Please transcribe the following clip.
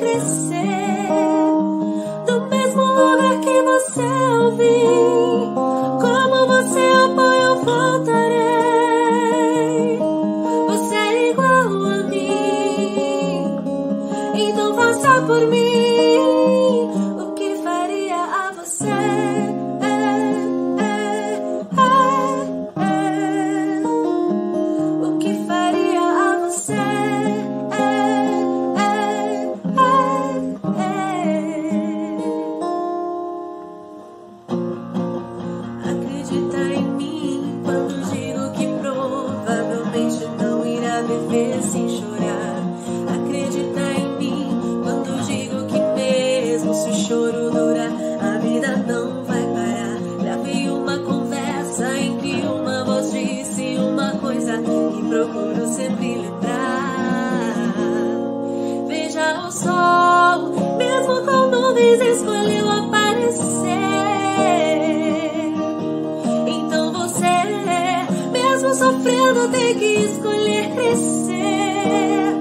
aparecer do mesmo lugar que você ouviu. Como você apoia, eu voltarei. Você é igual a mim, então faça por mim o que faria a você. O que faria a você. Acredita em mim quando digo que provavelmente não irá viver sem chorar. Acredita em mim quando digo que mesmo se o choro durar, a vida não vai parar. Gravei uma conversa em que uma voz disse uma coisa que procuro sempre lembrar. Veja o sol, mesmo com nuvens, escolheu aparecer. Então você, mesmo sofrendo, tem que escolher crescer.